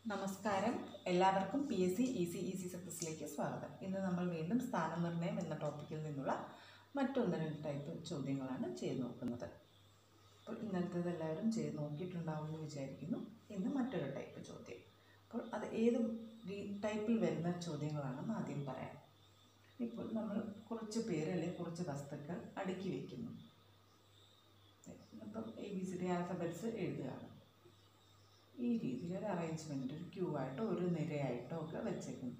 നമസ്കാരം. എല്ലാവർക്കും PSC easy സക്സസിലേക്ക് സ്വാഗതം. ഇന്ന് നമ്മൾ വീണ്ടും സ്ഥാനനിർണ്ണയം എന്ന ടോപ്പിക്കിൽ നിന്നുള്ള മറ്റൊന്ന് രണ്ട് ടൈപ്പ് ചോദ്യങ്ങളാണ് ചെയ്ത് നോക്കുന്നത്. അപ്പോൾ ഇന്നലത്തേത് എല്ലാവരും ചെയ്ത് നോക്കിയിട്ടുണ്ടാവുമെന്ന് വിചാരിക്കുന്നു. ഇന്ന് മറ്റൊരു ടൈപ്പ് ചോദ്യം. അപ്പോൾ അത് ഏത് ടൈപ്പിൽ വരുന്ന ചോദ്യങ്ങളാണെന്ന് ആദ്യം പറയാം. ഇപ്പോൾ നമ്മൾ കുറച്ച് പേര് അല്ലെങ്കിൽ കുറച്ച് വസ്തുക്കൾ അടുക്കി വയ്ക്കുന്നു. അപ്പം ABCD ആൽഫബറ്റ്സ് എഴുതുകയാണ്. ഈ രീതിയിൽ ഒരു അറേഞ്ച്മെൻറ്റ് ഒരു ക്യൂ ആയിട്ടോ ഒരു നിരയായിട്ടോ ഒക്കെ വെച്ചേക്കുന്നു.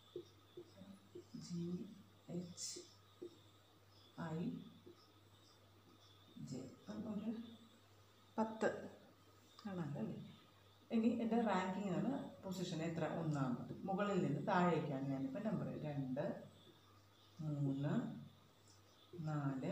GHIJ ഒരു 10 കാണാമല്ലോ അല്ലേ. ഇനി എൻ്റെ റാങ്കിങ് ആണ്. പൊസിഷൻ എത്ര? ഒന്നാമത്. മുകളിൽ നിന്ന് താഴേക്കാണ് ഞാനിപ്പോൾ നമ്പർ 2, 3, 4,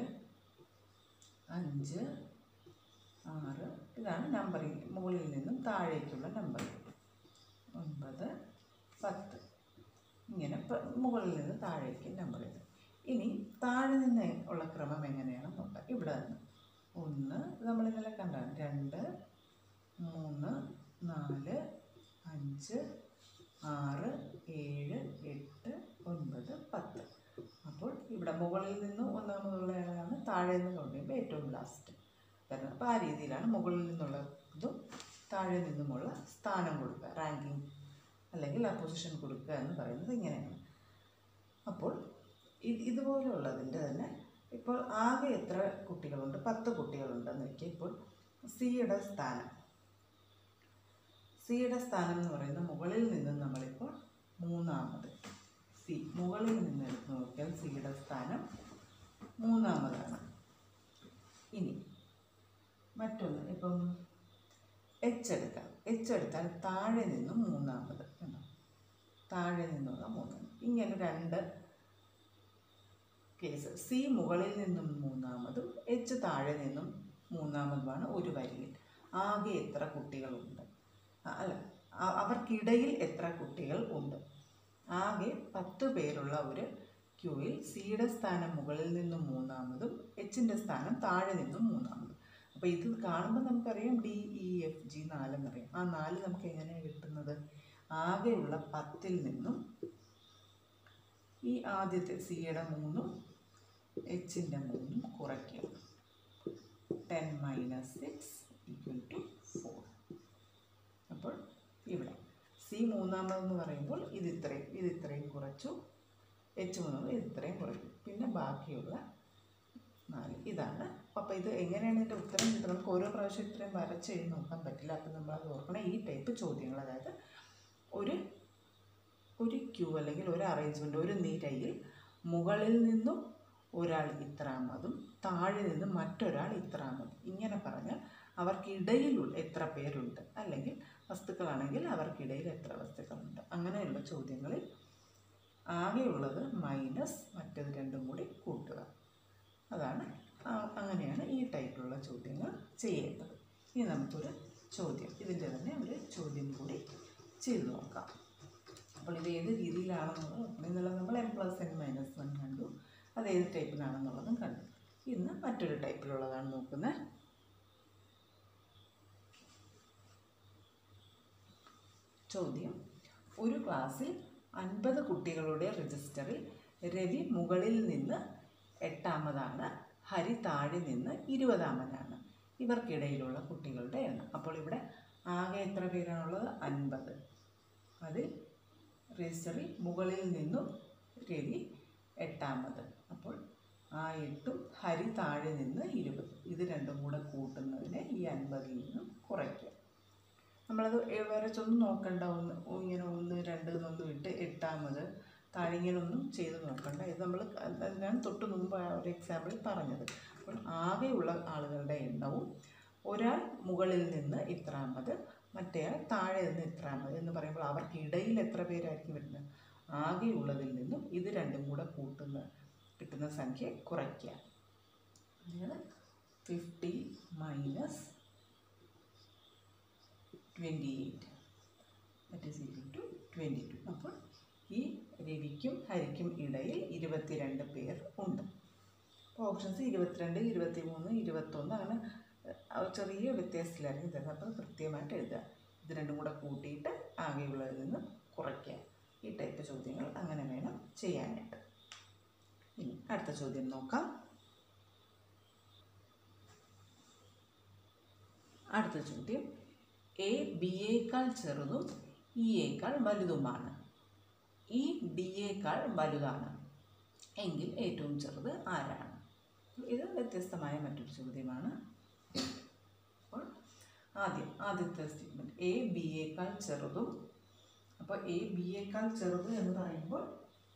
5, 6 ഇതാണ് നമ്പറിങ്. മുകളിൽ നിന്നും താഴേക്കുള്ള നമ്പർ 9, 10 ഇങ്ങനെ മുകളിൽ നിന്ന് താഴേക്ക് നമ്പർ ചെയ്ത്. ഇനി താഴെ നിന്ന് ഉള്ള ക്രമം എങ്ങനെയാണെന്ന് നോക്കാം. ഇവിടെ നിന്ന് 1 നമ്മളിന്നലെ കണ്ടാണ്, 2, 3, 4, 5, 6, 7, 8, 9, 10. അപ്പോൾ ഇവിടെ മുകളിൽ നിന്ന് ഒന്നാമതുള്ളതാണ്, താഴെ നിന്ന് കൊണ്ടുവരുമ്പോൾ ഏറ്റവും ലാസ്റ്റ്. അപ്പോൾ ആ രീതിയിലാണ് മുകളിൽ നിന്നുള്ള ഇതും താഴെ നിന്നുമുള്ള സ്ഥാനം കൊടുക്കുക, റാങ്കിങ് അല്ലെങ്കിൽ ആ പൊസിഷൻ കൊടുക്കുക എന്ന് പറയുന്നത് ഇങ്ങനെയാണ്. അപ്പോൾ ഇതുപോലെയുള്ളതിൻ്റെ തന്നെ ഇപ്പോൾ ആകെ എത്ര കുട്ടികളുണ്ട്? 10 കുട്ടികളുണ്ടെന്ന് വയ്ക്കുക. ഇപ്പോൾ സിയുടെ സ്ഥാനം എന്ന് പറയുന്നത് മുകളിൽ നിന്ന് നമ്മളിപ്പോൾ മൂന്നാമത് സി മുകളിൽ നിന്ന് എടുത്ത് നോക്കിയാൽ സിയുടെ സ്ഥാനം മൂന്നാമതാണ്. ഇനി മറ്റൊന്ന് ഇപ്പം H എടുക്കാം. H എടുത്താൽ താഴെ നിന്നും മൂന്നാമത്, താഴെ നിന്നുള്ള മൂന്നാമത്. ഇങ്ങനെ 2 കേസ്. സി മുകളിൽ നിന്നും മൂന്നാമതും H താഴെ നിന്നും മൂന്നാമതുമാണ് ഒരു വരിയിൽ. ആകെ എത്ര കുട്ടികളുണ്ട്? അല്ല, അവർക്കിടയിൽ എത്ര കുട്ടികൾ ഉണ്ട്? ആകെ 10 പേരുള്ള ഒരു ക്യൂവിൽ സിയുടെ സ്ഥാനം മുകളിൽ നിന്നും മൂന്നാമതും Hൻ്റെ സ്ഥാനം താഴെ നിന്നും മൂന്നാമതും. അപ്പോൾ ഇത് കാണുമ്പോൾ നമുക്കറിയാം DEFG 4 എന്നറിയാം. ആ 4 നമുക്ക് എങ്ങനെയാണ് കിട്ടുന്നത്? ആകെയുള്ള 10ൽ നിന്നും ഈ ആദ്യത്തെ സിയുടെ 3ഉം Hൻ്റെ 3ഉം കുറയ്ക്കുക. 10 - 6 = 4. അപ്പോൾ ഇവിടെ സി മൂന്നാമതെന്ന് പറയുമ്പോൾ ഇത് ഇത്രയും കുറച്ചു, H മൂന്നാമത് ഇത് ഇത്രയും കുറയ്ക്കും, പിന്നെ ബാക്കിയുള്ള 4 ഇതാണ്. അപ്പോൾ ഇത് എങ്ങനെയാണ് ഇതിൻ്റെ ഉത്തരം കിട്ടുന്നത്? നമുക്ക് ഓരോ പ്രാവശ്യം ഇത്രയും വരച്ച് എഴുതി നോക്കാൻ പറ്റില്ല. അപ്പോൾ നമ്മളത് ഓർക്കണം. ഈ ടൈപ്പ് ചോദ്യങ്ങൾ, അതായത് ഒരു ക്യൂ അല്ലെങ്കിൽ ഒരു അറേഞ്ച്മെൻറ്റ്, ഒരു നിരയിൽ മുകളിൽ നിന്നും ഒരാൾ ഇത്രാമതും താഴെ നിന്നും മറ്റൊരാൾ ഇത്രാമതും ഇങ്ങനെ പറഞ്ഞാൽ അവർക്കിടയിലുള്ള എത്ര പേരുണ്ട്, അല്ലെങ്കിൽ വസ്തുക്കളാണെങ്കിൽ അവർക്കിടയിൽ എത്ര വസ്തുക്കളുണ്ട്, അങ്ങനെയുള്ള ചോദ്യങ്ങളിൽ ആകെയുള്ളത് മൈനസ് മറ്റേത് രണ്ടും കൂടി കൂട്ടുക. അങ്ങനെയാണ് ഈ ടൈപ്പിലുള്ള ചോദ്യങ്ങൾ ചെയ്യേണ്ടത്. ഇനി നമുക്കൊരു ചോദ്യം, ഇതിൻ്റെ തന്നെ ഒരു ചോദ്യം കൂടി ചെയ്തു നോക്കാം. അപ്പോൾ ഇത് ഏത് രീതിയിലാണെന്നുള്ളത് ഇന്നലെ നമ്മൾ M+N-1 കണ്ടു. അത് ഏത് ടൈപ്പിലാണെന്നുള്ളതും കണ്ടു. ഇന്ന് മറ്റൊരു ടൈപ്പിലുള്ളതാണ് നോക്കുന്നത്. ചോദ്യം: ഒരു ക്ലാസ്സിൽ 50 കുട്ടികളുടെ രജിസ്റ്ററിൽ രവി മുകളിൽ നിന്ന് 8ാമതാണ്, ഹരി താഴെ നിന്ന് 20ാമനാണ്. ഇവർക്കിടയിലുള്ള കുട്ടികളുടെ എണ്ണം. അപ്പോൾ ഇവിടെ ആകെ എത്ര പേരാണുള്ളത്? 50. അതിൽ രജിസ്റ്ററിൽ മുകളിൽ നിന്നും രവി 8ാമത്. അപ്പോൾ ആ 8ഉം ഹരി താഴെ നിന്ന് 20. ഇത് രണ്ടും കൂടെ കൂട്ടുന്നതിനെ ഈ 50ൽ നിന്നും കുറയ്ക്കുക. നമ്മളത് വരച്ചൊന്നും നോക്കണ്ട. ഇങ്ങനെ 1, 2 എന്നൊന്നും ഇട്ട് 8ാമത് താഴെ ഇങ്ങനൊന്നും ചെയ്ത് നോക്കണ്ട. ഇത് നമ്മൾ ഞാൻ തൊട്ട് മുമ്പ് ഒരു എക്സാമ്പിളിൽ പറഞ്ഞത്. അപ്പോൾ ആകെയുള്ള ആളുകളുടെ എണ്ണവും ഒരാൾ മുകളിൽ നിന്ന് ഇത്രാമത് മറ്റേയാൾ താഴെ നിന്ന് ഇത്രാമത് എന്ന് പറയുമ്പോൾ അവർക്കിടയിൽ എത്ര പേരായിരിക്കും വരുന്നത്? ആകെയുള്ളതിൽ നിന്നും ഇത് രണ്ടും കൂടെ കിട്ടുന്ന സംഖ്യ കുറയ്ക്കുക. അതായത് 50 - 28 = 22. അപ്പോൾ ഈ രവിക്കും ഹരിക്കും ഇടയിൽ 22 പേർ ഉണ്ട്. അപ്പോൾ ഓപ്ഷൻസ് 22, 23, 21 അങ്ങനെ ചെറിയ വ്യത്യാസത്തിലായിരിക്കും തരുന്നത്. അപ്പോൾ കൃത്യമായിട്ട് എഴുതുക. ഇത് രണ്ടും കൂടെ കൂട്ടിയിട്ട് ആകെയുള്ളതിൽ നിന്ന് കുറയ്ക്കുക. ഈ ടൈപ്പ് ചോദ്യങ്ങൾ അങ്ങനെ വേണം ചെയ്യാനായിട്ട്. ഇനി അടുത്ത ചോദ്യം നോക്കാം. അടുത്ത ചോദ്യം, എ ബിയേക്കാൾ ചെറുതും ഇയേക്കാൾ വലുതുമാണ്. ഇ ഡിയേക്കാൾ വലുതാണ് എങ്കിൽ ഏറ്റവും ചെറുത് ആരാണ്? ഇത് വ്യത്യസ്തമായ മറ്റൊരു ചോദ്യമാണ്. അപ്പോൾ ആദ്യത്തെ സ്റ്റേറ്റ്മെൻറ്റ്, എ ബിയേക്കാൾ ചെറുതും. അപ്പോൾ എ ബിയേക്കാൾ ചെറുത് എന്ന് പറയുമ്പോൾ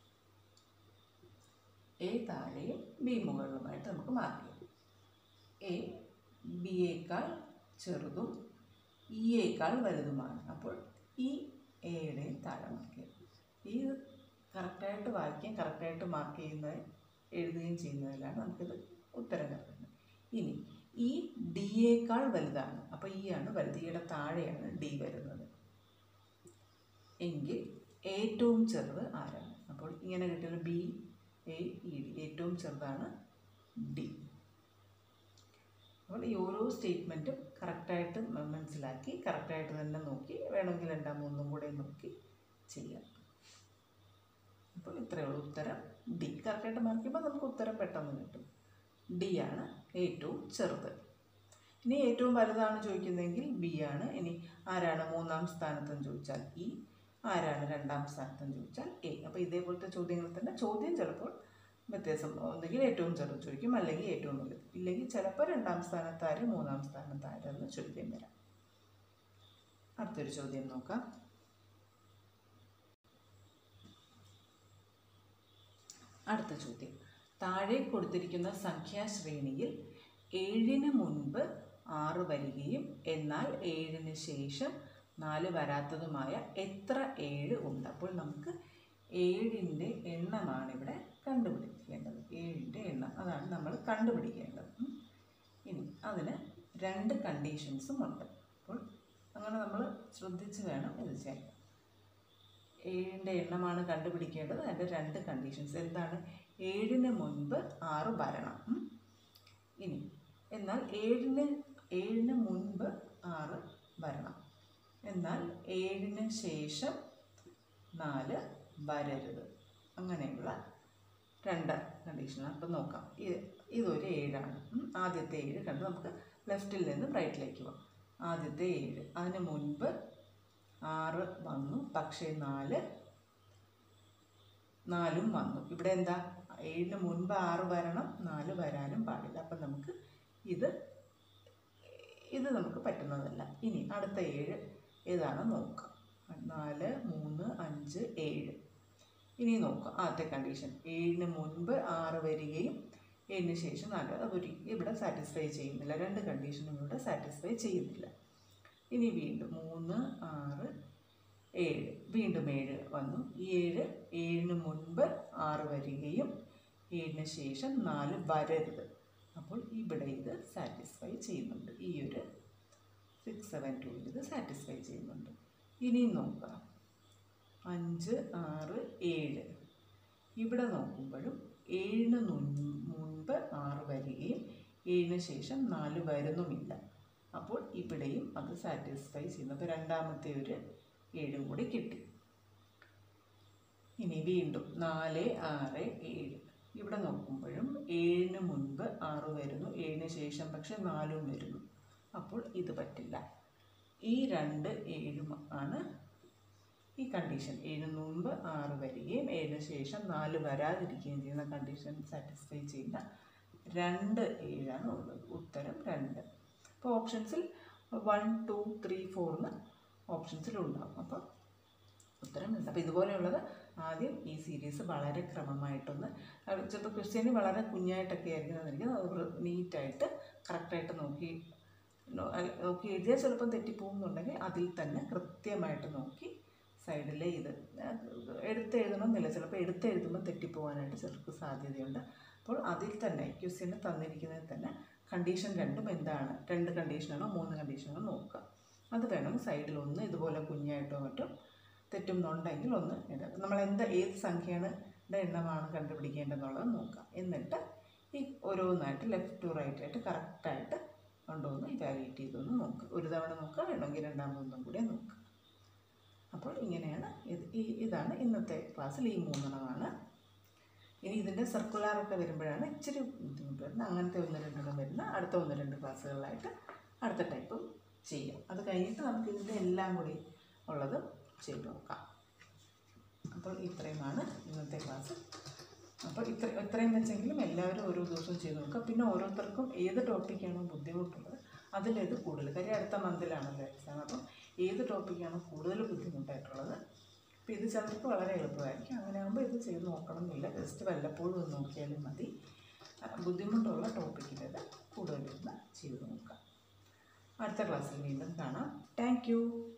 എ താഴെയും ബി മുകളിലുമായിട്ട് നമുക്ക് മാർക്ക് ചെയ്യാം. എ ബിയേക്കാൾ ചെറുതും ഇയേക്കാൾ വലുതുമാണ്. അപ്പോൾ ഈ എയുടെയും താഴെ മാർക്ക് ചെയ്യാം. ഈ കറക്റ്റായിട്ട് വായിക്കുകയും കറക്റ്റായിട്ട് മാർക്ക് ചെയ്യുന്നത് എഴുതുകയും ചെയ്യുന്നതിലാണ് നമുക്കിത് ഉത്തരം കിട്ടുന്നത്. ഇനി ഈ ഡിയേക്കാൾ വലുതാണ്. അപ്പോൾ ഈ ആണ് വലുത്, ഇയുടെ താഴെയാണ് ഡി വരുന്നത് എങ്കിൽ ഏറ്റവും ചെറുത് ആരാണ്? അപ്പോൾ ഇങ്ങനെ കിട്ടിയത് ബി എ ഇ ഡി, ഏറ്റവും ചെറുതാണ് ഡി. അപ്പോൾ ഈ ഓരോ സ്റ്റേറ്റ്മെൻറ്റും കറക്റ്റായിട്ട് മനസ്സിലാക്കി കറക്റ്റായിട്ട് തന്നെ നോക്കി വേണമെങ്കിൽ ഒന്നും കൂടെ നോക്കി ചെയ്യാം. അപ്പോൾ ഇത്രയേ ഉള്ളൂ ഉത്തരം ഡി. കറക്റ്റായിട്ട് മാർക്ക് ചെയ്യുമ്പോൾ നമുക്ക് ഉത്തരം പെട്ടെന്ന് കിട്ടും. ഡി ആണ് ഏറ്റവും ചെറുത്. ഇനി ഏറ്റവും വലുതാണ് ചോദിക്കുന്നതെങ്കിൽ ബി ആണ്. ഇനി ആരാണ് മൂന്നാം സ്ഥാനത്തെന്ന് ചോദിച്ചാൽ ഇ, ആരാണ് രണ്ടാം സ്ഥാനത്തെന്ന് ചോദിച്ചാൽ എ. അപ്പോൾ ഇതേപോലത്തെ ചോദ്യങ്ങൾ തന്നെ ചോദ്യം ചിലപ്പോൾ വ്യത്യാസം, ഒന്നുകിൽ ഏറ്റവും ചെറുത് ചോദിക്കും അല്ലെങ്കിൽ ഏറ്റവും വലുത്, ഇല്ലെങ്കിൽ ചിലപ്പോൾ രണ്ടാം സ്ഥാനത്താര് മൂന്നാം സ്ഥാനത്താരെന്ന് ചോദ്യം വരാം. അടുത്തൊരു ചോദ്യം നോക്കാം. അടുത്ത ചോദ്യം, താഴെ കൊടുത്തിരിക്കുന്ന സംഖ്യാശ്രേണിയിൽ 7ന് മുൻപ് 6 വരികയും എന്നാൽ 7ന് ശേഷം 4 വരാത്തതുമായ എത്ര 7 ഉണ്ട്? അപ്പോൾ നമുക്ക് 7ൻ്റെ എണ്ണമാണ് ഇവിടെ കണ്ടുപിടിക്കേണ്ടത്. 7ൻ്റെ എണ്ണം അതാണ് നമ്മൾ കണ്ടുപിടിക്കേണ്ടത്. ഇനി അതിന് 2 കണ്ടീഷൻസും ഉണ്ട്. അപ്പോൾ അങ്ങനെ നമ്മൾ ശ്രദ്ധിച്ച് വേണം ഇത് ചെയ്യാൻ. 7ൻ്റെ എണ്ണമാണ് കണ്ടുപിടിക്കേണ്ടത്. അതിൻ്റെ 2 കണ്ടീഷൻസ് എന്താണ്? 7ന് മുൻപ് 6 വരണം. ഇനി എന്നാൽ 7ന് മുൻപ് 6 വരണം, എന്നാൽ 7ന് ശേഷം 4 വരരുത്. അങ്ങനെയുള്ള 2 കണ്ടീഷനാണ്. അപ്പം നോക്കാം. ഇതൊരു 7ആണ്. ആദ്യത്തെ 7 കണ്ട് നമുക്ക് ലെഫ്റ്റിൽ നിന്ന് റൈറ്റിലേക്ക് പോകാം. ആദ്യത്തെ 7, അതിന് മുൻപ് 6 വന്നു, പക്ഷേ 4ഉം വന്നു. ഇവിടെ എന്താ? 7ന് മുൻപ് 6 വരണം, 4 വരാനും പാടില്ല. അപ്പം നമുക്ക് ഇത് നമുക്ക് പറ്റുന്നതല്ല. ഇനി അടുത്ത 7 ഏതാണെന്ന് നോക്കാം. 4, 3, 5, 7. ഇനി നോക്കാം ആദ്യത്തെ കണ്ടീഷൻ, 7ന് മുൻപ് 6 വരികയും 7ന് ശേഷം 4. അതൊരു ഇവിടെ സാറ്റിസ്ഫൈ ചെയ്യുന്നില്ല. 2 കണ്ടീഷനും ഇവിടെ സാറ്റിസ്ഫൈ ചെയ്യുന്നില്ല. ഇനി വീണ്ടും 3, 6, 7, വീണ്ടും 7 വന്നു. ഈ 7ന് മുൻപ് 6 വരികയും 7ന് ശേഷം 4 വരരുത്. അപ്പോൾ ഇവിടെ ഇത് സാറ്റിസ്ഫൈ ചെയ്യുന്നുണ്ട്. ഈ ഒരു 6, 7, 2 ഇത് സാറ്റിസ്ഫൈ ചെയ്യുന്നുണ്ട്. ഇനിയും നോക്കാം 5, 6, 7. ഇവിടെ നോക്കുമ്പോഴും 7ന് മുൻപ് 6 വരികയും 7ന് ശേഷം 4 വരുന്നുമില്ല. അപ്പോൾ ഇവിടെയും അത് സാറ്റിസ്ഫൈ ചെയ്യുന്നു. അപ്പോൾ രണ്ടാമത്തെ ഒരു 7 കൂടി കിട്ടി. ഇനി വീണ്ടും 4, 6, 7. ഇവിടെ നോക്കുമ്പോഴും 7ന് മുൻപ് 6 വരുന്നു, 7ന് ശേഷം പക്ഷെ 4ഉം വരുന്നു. അപ്പോൾ ഇത് പറ്റില്ല. ഈ 2 7ഉം ആണ് ഈ കണ്ടീഷൻ. 7ന് മുൻപ് 6 വരികയും 7ന് ശേഷം 4 വരാതിരിക്കുകയും ചെയ്യുന്ന കണ്ടീഷൻ സാറ്റിസ്ഫൈ ചെയ്യുന്ന 2 7ആണ് ഉള്ളത്. ഉത്തരം 2. അപ്പോൾ ഓപ്ഷൻസിൽ 1, 2, 3, 4 എന്ന് ഓപ്ഷൻസിലുണ്ടാകും. അപ്പം ഉത്തരം 2. അപ്പോൾ ഇതുപോലെയുള്ളത് ആദ്യം ഈ സീരീസ് വളരെ ക്രമമായിട്ടൊന്ന്, ചിലപ്പോൾ ക്വസ്റ്റ്യന് വളരെ കുഞ്ഞായിട്ടൊക്കെ ആയിരിക്കും അത് നീറ്റായിട്ട് കറക്റ്റായിട്ട് നോക്കി എഴുതിയാൽ ചിലപ്പം തെറ്റിപ്പോകുന്നുണ്ടെങ്കിൽ അതിൽ തന്നെ കൃത്യമായിട്ട് നോക്കി സൈഡിലെ ഇത് എടുത്തെഴുതണമെന്നില്ല, ചിലപ്പോൾ എടുത്തെഴുതുമ്പോൾ തെറ്റിപ്പോകാനായിട്ട് ചിലർക്ക് സാധ്യതയുണ്ട്. അപ്പോൾ അതിൽ തന്നെ ക്വസ്റ്റ്യന് തന്നിരിക്കുന്നതിൽ തന്നെ കണ്ടീഷൻ 2ഉം എന്താണ്, 2 കണ്ടീഷനാണോ 3 കണ്ടീഷനാണോ നോക്കുക. അത് വേണം സൈഡിൽ ഒന്ന് ഇതുപോലെ കുഞ്ഞായിട്ടോ മറ്റോ തെറ്റുന്നുണ്ടെങ്കിൽ ഒന്ന് ഇടുക. നമ്മൾ ഏത് സംഖ്യയുടെ എണ്ണമാണ് കണ്ടുപിടിക്കേണ്ടതെന്നുള്ളത് നോക്കാം. എന്നിട്ട് ഈ ഓരോന്നായിട്ട് ലെഫ്റ്റ് ടു റൈറ്റ് ആയിട്ട് കറക്റ്റായിട്ട് ഉണ്ടോ എന്ന് ഇവാലുവേറ്റ് ചെയ്തൊന്ന് നോക്കുക. ഒരു തവണ നോക്കുക, വേണമെങ്കിൽ രണ്ടാമതൊന്നും കൂടെ നോക്കുക. അപ്പോൾ ഇങ്ങനെയാണ് ഇതാണ് ഇന്നത്തെ ക്ലാസ്സിൽ ഈ 3 എണ്ണമാണ്. ഇനി ഇതിൻ്റെ സർക്കുലാറൊക്കെ വരുമ്പോഴാണ് ഇച്ചിരി ബുദ്ധിമുട്ട് വരുന്നത്. അങ്ങനത്തെ 1-2 വരുന്ന അടുത്ത 1-2 ക്ലാസ്സുകളിലായിട്ട് അടുത്ത ടൈപ്പും ചെയ്യാം. അത് കഴിഞ്ഞിട്ട് നമുക്ക് ഇതിൻ്റെ എല്ലാം കൂടി ഉള്ളത് ചെയ്ത് നോക്കാം. അപ്പോൾ ഇത്രയുമാണ് ഇന്നത്തെ ക്ലാസ്. അപ്പോൾ ഇത്രയും വെച്ചെങ്കിലും എല്ലാവരും ഓരോ ദിവസവും ചെയ്ത് നോക്കുക. പിന്നെ ഓരോരുത്തർക്കും ഏത് ടോപ്പിക്കാണോ ബുദ്ധിമുട്ടുള്ളത് അതിലേത് കൂടുതൽ, കാര്യം അടുത്ത മന്തിലാണല്ലോ എക്സാം. അപ്പം ഏത് ടോപ്പിക്കാണോ കൂടുതൽ ബുദ്ധിമുട്ടായിട്ടുള്ളത്, അപ്പോൾ ഇത് ചിലർക്ക് വളരെ എളുപ്പമായിരിക്കും. അങ്ങനെ ആകുമ്പോൾ ഇത് ചെയ്ത് നോക്കണം എന്നില്ല, ജസ്റ്റ് വല്ലപ്പോഴും ഒന്ന് നോക്കിയാലും മതി. ബുദ്ധിമുട്ടുള്ള ടോപ്പിക്കിലേത് കൂടുതലൊന്ന് ചെയ്ത് നോക്കാം. അടുത്ത ക്ലാസ്സിൽ വീണ്ടും കാണാം. Thank U.